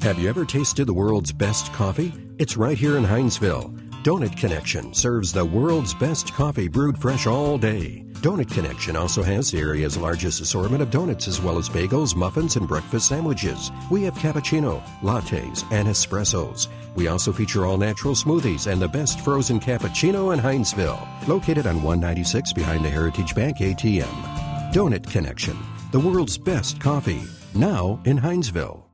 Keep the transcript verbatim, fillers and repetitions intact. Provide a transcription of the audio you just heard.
Have you ever tasted the world's best coffee? It's right here in Hinesville. Donut Connection serves the world's best coffee brewed fresh all day. Donut Connection also has the area's largest assortment of donuts as well as bagels, muffins, and breakfast sandwiches. We have cappuccino, lattes, and espressos. We also feature all-natural smoothies and the best frozen cappuccino in Hinesville. Located on one ninety-six behind the Heritage Bank A T M. Donut Connection, the world's best coffee, now in Hinesville.